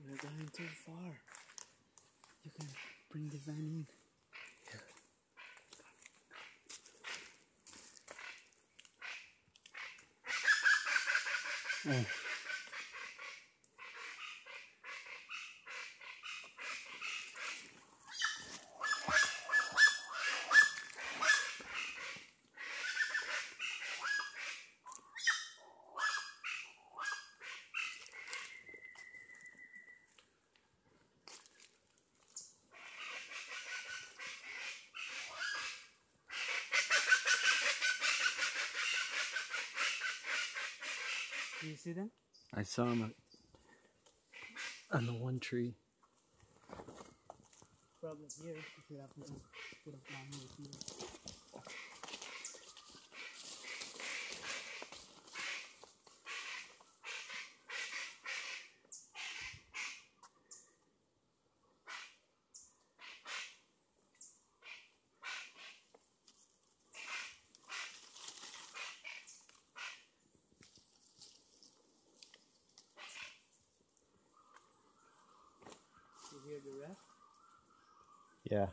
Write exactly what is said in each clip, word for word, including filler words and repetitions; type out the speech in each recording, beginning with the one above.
We're going too far. You can bring the van in. Yeah. Oh. Do you see them? I saw them on the one tree. Probably here. You could have put a plan here. You hear the rest? Yeah.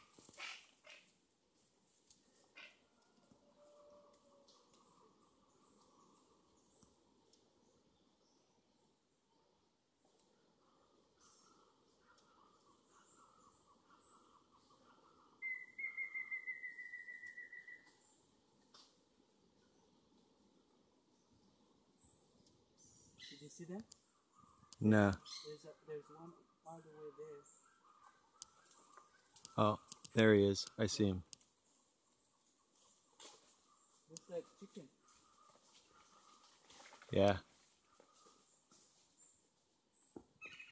Did you see them? No. There's, a, there's one all the way there. Oh, there he is. I see him. Looks like chicken. Yeah.